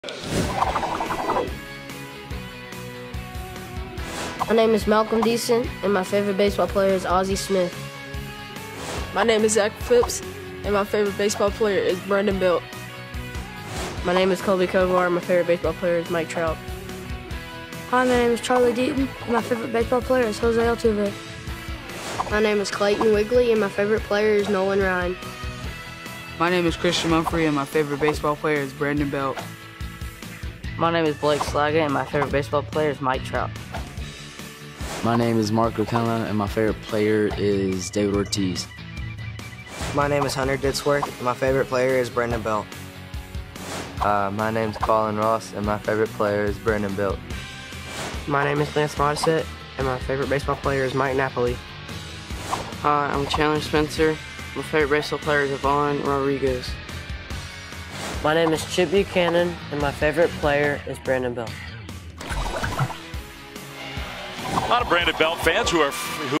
My name is Malcolm Deason, and my favorite baseball player is Ozzie Smith. My name is Zach Phipps, and my favorite baseball player is Brandon Belt. My name is Colby Kovar, and my favorite baseball player is Mike Trout. Hi, my name is Charlie Deaton, and my favorite baseball player is Jose Altuve. My name is Clayton Wigley, and my favorite player is Nolan Ryan. My name is Christian Mumphrey, and my favorite baseball player is Brandon Belt. My name is Blake Slaga, and my favorite baseball player is Mike Trout. My name is Mark O'Connor, and my favorite player is David Ortiz. My name is Hunter Ditzworth, and my favorite player is Brandon Belt. My name's Colin Ross, and my favorite player is Brandon Belt. My name is Lance Modisett, and my favorite baseball player is Mike Napoli. Hi, I'm Chandler Spencer. My favorite baseball player is Ivan Rodriguez. My name is Chip Buchanan, and my favorite player is Brandon Belt. A lot of Brandon Belt fans who